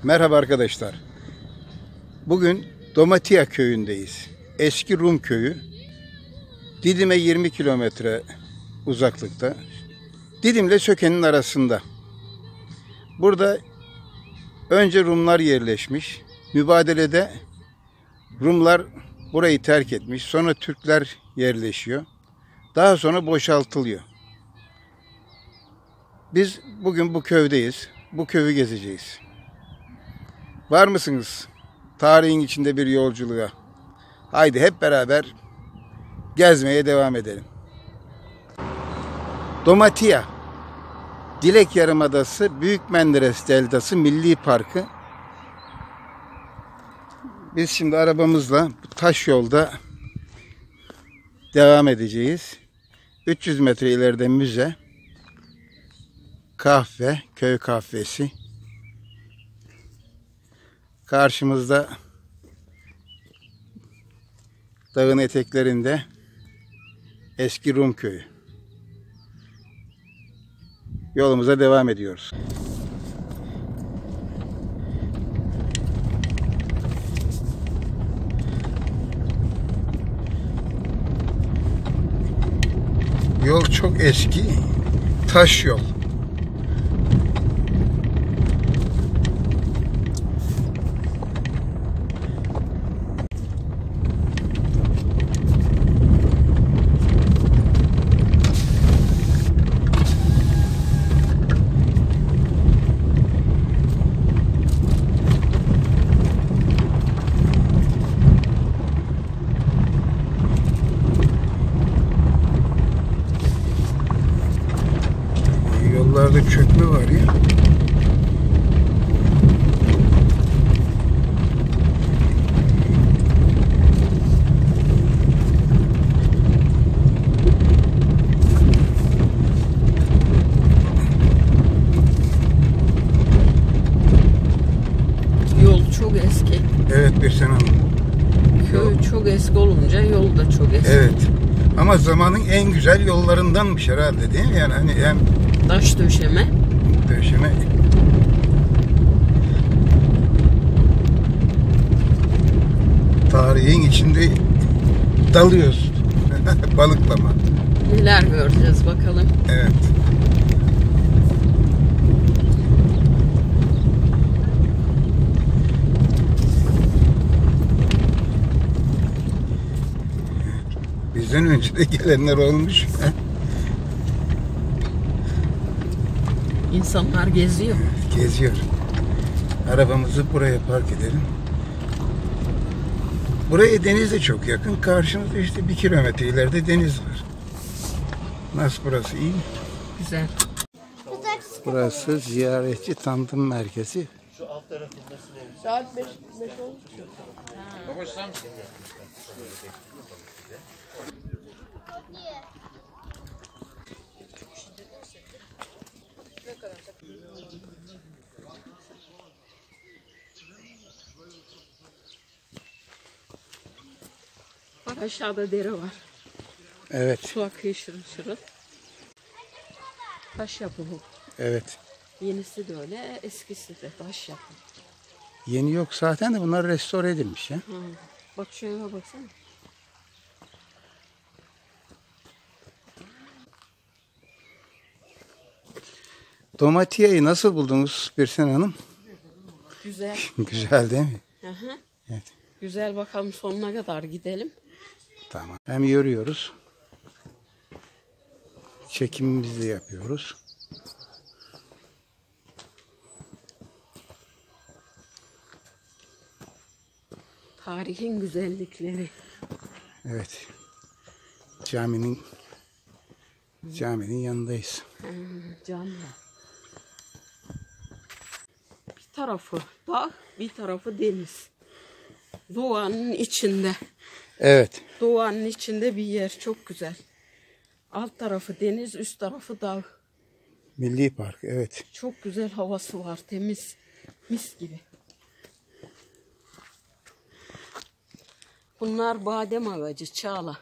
Merhaba arkadaşlar. Bugün Domatia köyündeyiz. Eski Rum köyü. Didim'e 20 kilometre uzaklıkta. Didim'le Söke'nin arasında. Burada önce Rumlar yerleşmiş. Mübadelede Rumlar burayı terk etmiş. Sonra Türkler yerleşiyor. Daha sonra boşaltılıyor. Biz bugün bu köydeyiz. Bu köyü gezeceğiz. Var mısınız tarihin içinde bir yolculuğa? Haydi hep beraber gezmeye devam edelim. Domatia, Dilek Yarımadası, Büyük Menderes Deltası Milli Parkı. Biz şimdi arabamızla bu taş yolda devam edeceğiz. 300 metre ileride müze, kahve, köy kahvesi. Karşımızda dağın eteklerinde eski Rum köyü. Yolumuza devam ediyoruz. Yol çok eski, taş yol. Yollarda çökme var ya. Yol çok eski. Evet Birsen Hanım. Köy çok eski olunca yol da çok eski. Evet. Ama zamanın en güzel yollarındanmış herhalde değil mi? Yani hani hem Taş döşeme. döşeme. Tarihin içinde dalıyoruz. Balıklama. Neler göreceğiz bakalım. Evet. Bizden önce de gelenler olmuş. İnsanlar geziyor. Geziyor. Arabamızı buraya park edelim. Buraya deniz de çok yakın. Karşımızda işte 1 kilometre ileride deniz var. Nasıl burası, iyi mi? Güzel. Burası ziyaretçi tanıtım merkezi. Saat 5 olmuş. Bak aşağıda dere var. Evet, Su akıyor şırıl şırıl. Taş yapı bu. evet. Yenisi de öyle, eskisi de taş yapı. Yeni yok zaten de bunlar restore edilmiş ya. Hı. Bak şöyle baksana. Domatia'yı nasıl buldunuz Birsen Hanım? Güzel. Güzel değil mi? Hı hı. Evet. Güzel, bakalım sonuna kadar gidelim. Tamam. Hem yürüyoruz. Çekimimizi de yapıyoruz. Tarihin güzellikleri. Evet. Caminin yanındayız. Cami. Bir tarafı dağ, bir tarafı deniz. Doğanın içinde. Evet. Doğanın içinde bir yer, çok güzel. Alt tarafı deniz, üst tarafı dağ. Milli Park, evet. Çok güzel havası var, temiz, mis gibi. Bunlar badem ağacı, çağla.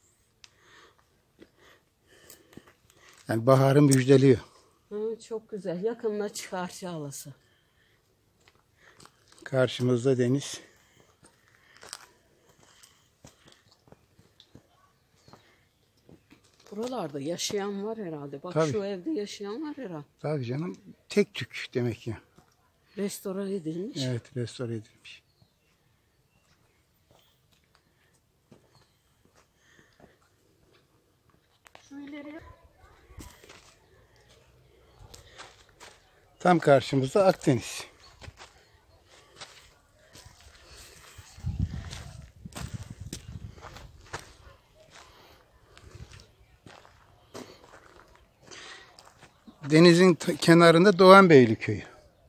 Yani baharı müjdeliyor. Hı, çok güzel. Yakında çıkar çağlası. Karşımızda deniz. Buralarda yaşayan var herhalde. Bak Tabii. şu evde yaşayan var herhalde. Tabii canım, tek tük demek ki. Restore edilmiş. Evet, restore edilmiş. Şu ileriye. Tam karşımızda Akdeniz. Denizin kenarında Doğanbeyli köyü.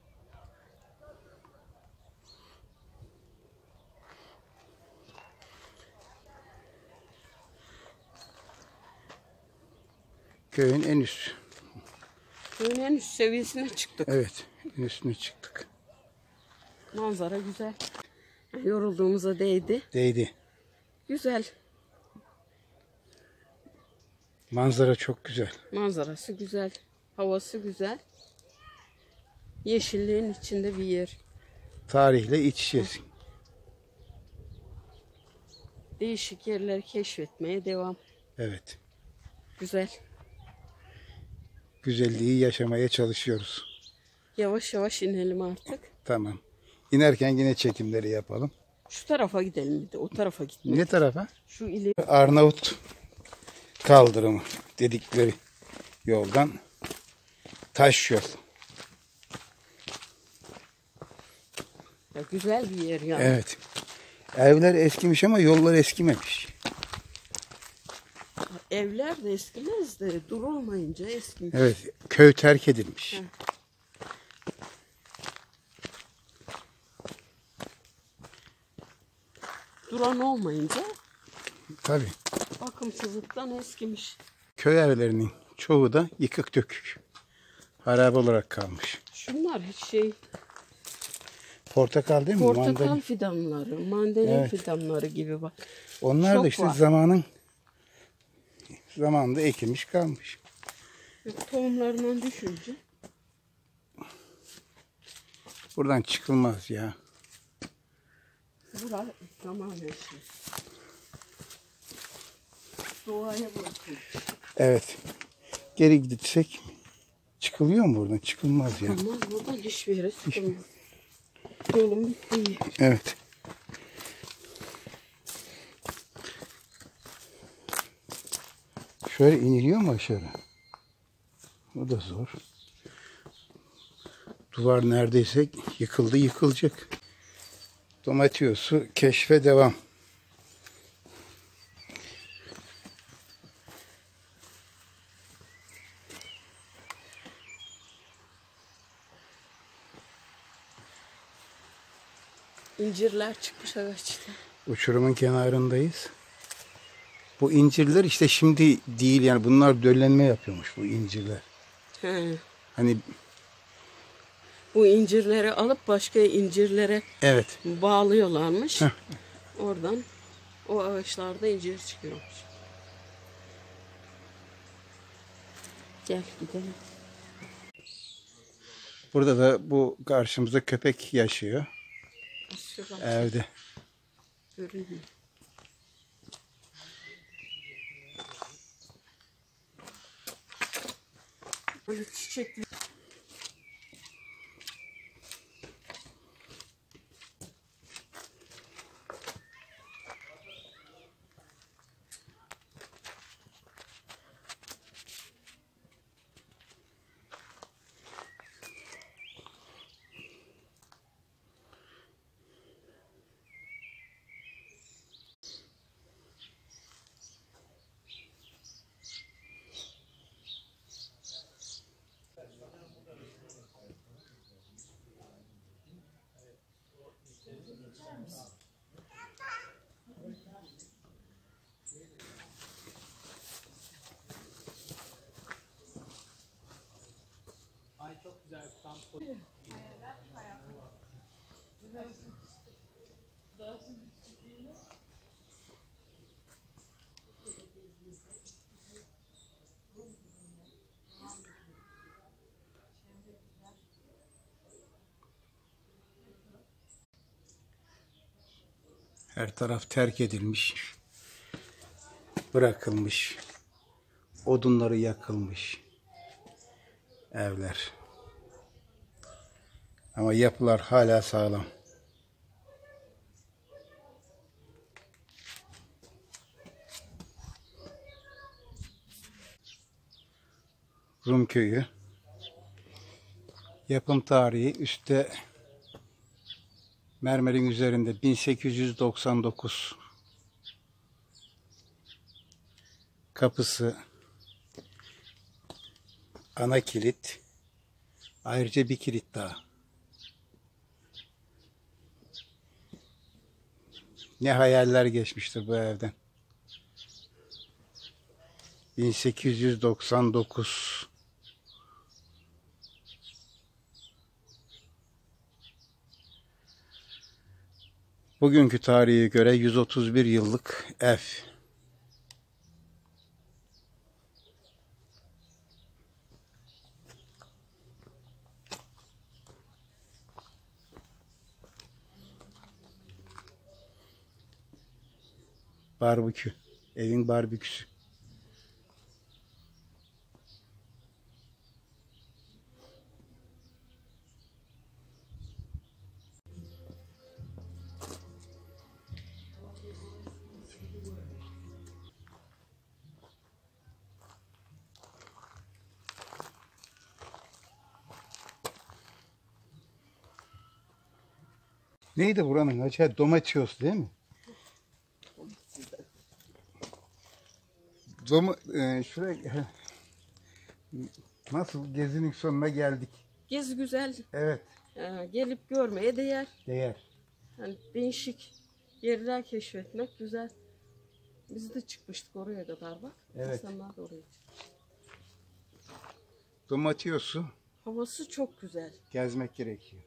Köyün en üst. Köyün en üst seviyesine çıktık. Evet, en üstüne çıktık. Manzara güzel. Yorulduğumuza değdi. Değdi. Güzel. Manzara çok güzel. Manzarası güzel. Havası güzel. Yeşilliğin içinde bir yer. Tarihle iç içesin. Değişik yerler keşfetmeye devam. Evet. Güzel. Güzelliği yaşamaya çalışıyoruz. Yavaş yavaş inelim artık. Tamam. İnerken yine çekimleri yapalım. Şu tarafa gidelim bir de. O tarafa gitmeyelim. Ne tarafa? Şu ileri. Arnavut kaldırımı dedikleri yoldan taş yol. Ya güzel bir yer yani. Evet. Evler eskimiş ama yollar eskimemiş. Evler de eskimez de dur olmayınca eskimiş. Evet. Köy terk edilmiş. Hı. Duran olmayınca Tabii. bakımsızlıktan eskimiş. Köy evlerinin çoğu da yıkık dökük. Harabe olarak kalmış. Şunlar hiç şey Portakal değil mi? portakal Mandalina. fidanları, mandalina Evet. fidanları gibi bak. Onlar Çok da işte var. zamanında ekilmiş kalmış. Tohumlarından düşünce Buradan çıkılmaz ya. bura tamamen şey. Doğaya bırakılmış. Evet. Geri gitsek çıkılıyor mu buradan? Çıkılmaz ya. Ama buradan hiçbir yere çıkılmaz. Yolun bittiği yer. Evet. Şöyle iniliyor mu aşağı? O da zor. Duvar neredeyse yıkıldı, yıkılacak. Domatiosu keşfe devam. İncirler çıkmış ağaçta. Uçurumun kenarındayız. Bu incirler işte şimdi değil yani bunlar döllenme yapıyormuş bu incirler. He. Hani Bu incirleri alıp başka incirlere evet. bağlıyorlarmış. Heh. Oradan o ağaçlarda incir çıkıyormuş. Gel gidelim. Burada da bu karşımızda köpek yaşıyor Şuradan evde. görünüyor. Böyle çiçekli. Her taraf terk edilmiş. Bırakılmış. Odunları yakılmış. Evler. Ama yapılar hala sağlam. Rum köyü. Yapım tarihi üstte mermerin üzerinde 1899. Kapısı, ana kilit, ayrıca bir kilit daha. Ne hayaller geçmiştir bu evden. 1899. Bugünkü tarihe göre 131 yıllık ev. Barbekü. Evin barbeküsü. Neydi buranın acaba? Domatios değil mi? Şuraya nasıl gezinin sonuna geldik. Gez güzel. Evet. Gelip görmeye değer. Değer. Yani değişik yerler keşfetmek güzel. Biz de çıkmıştık oraya kadar bak. Evet. İnsanlar da oraya çıkmış. Domatios'u Havası çok güzel. gezmek gerekiyor.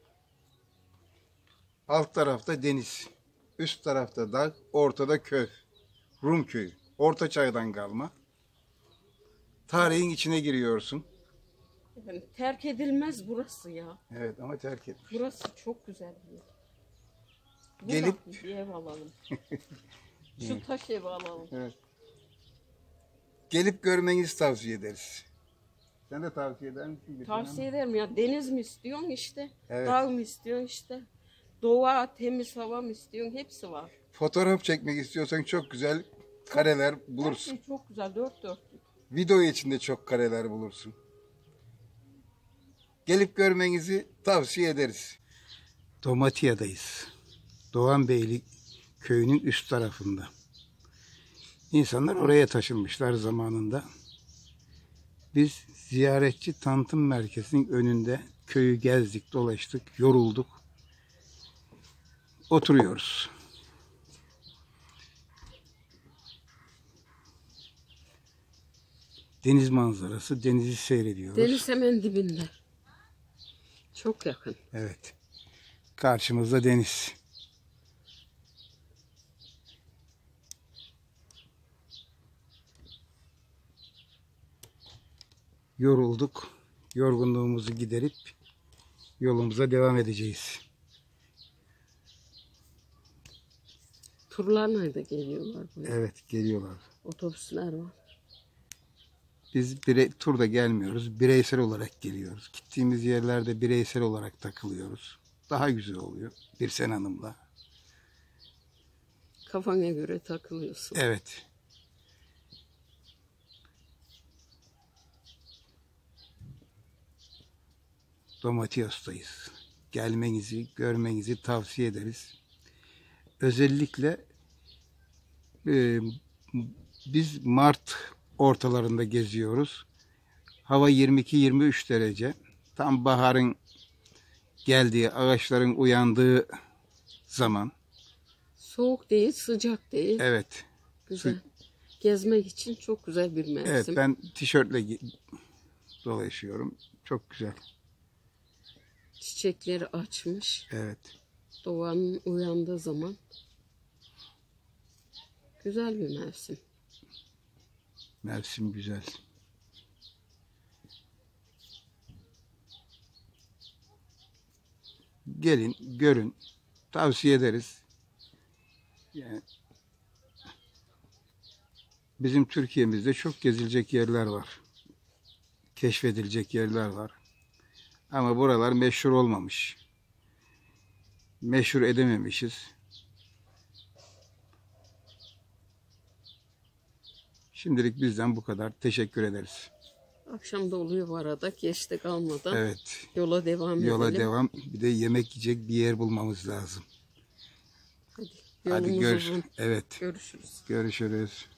Alt tarafta deniz. Üst tarafta dağ. Ortada köy. Rum köyü. Orta çağdan kalma. Tarihin içine giriyorsun. Yani terk edilmez burası ya. Evet ama terk etmiş. Burası çok güzel bir yer. Gelip- Buradan bir ev alalım. Şu taş evi alalım. Evet. Gelip görmenizi tavsiye ederiz. Sen de tavsiye eder misin? Tavsiye ederim ya. Deniz mi istiyorsun işte. Evet. Dağ mı istiyorsun işte. Doğa, temiz hava mı istiyorsun? Hepsi var. Fotoğraf çekmek istiyorsan çok güzel kareler Her bulursun. şey çok güzel. Dört dörtlük. Video içinde çok kareler bulursun. Gelip görmenizi tavsiye ederiz. Domatya'dayız. Doğanbeyli köyünün üst tarafında. İnsanlar oraya taşınmışlar zamanında. Biz ziyaretçi tanıtım merkezinin önünde köyü gezdik, dolaştık, yorulduk. Oturuyoruz. Deniz manzarası, denizi seyrediyoruz. Deniz hemen dibinde. Çok yakın. Evet. Karşımızda deniz. Yorulduk. Yorgunluğumuzu giderip yolumuza devam edeceğiz. Turlarla da geliyorlar buraya. Evet, geliyorlar. Otobüsler var. Biz turda gelmiyoruz. Bireysel olarak geliyoruz. Gittiğimiz yerlerde bireysel olarak takılıyoruz. Daha güzel oluyor. Birsen Hanım'la. Kafana göre takılıyorsun. Evet. Domatios'tayız. Gelmenizi, görmenizi tavsiye ederiz. Özellikle biz Mart ortalarında geziyoruz. Hava 22-23 derece. Tam baharın geldiği, ağaçların uyandığı zaman. Soğuk değil, sıcak değil. Evet. Güzel. Gezmek için çok güzel bir mevsim. Evet, ben tişörtle dolaşıyorum. Çok güzel. Çiçekleri açmış. Evet. Doğanın uyandığı zaman. Güzel bir mevsim. Mevsim güzel. Gelin, görün. Tavsiye ederiz. Yani bizim Türkiye'mizde çok gezilecek yerler var. Keşfedilecek yerler var. Ama buralar meşhur olmamış. Meşhur edememişiz. Şimdilik bizden bu kadar. Teşekkür ederiz. Akşam da oluyor bu arada. Geçti kalmadan. Evet. Yola devam Yola edelim. devam. Bir de yemek yiyecek bir yer bulmamız lazım. Hadi, Hadi yolumuz uzun. Evet. Görüşürüz. Görüşürüz.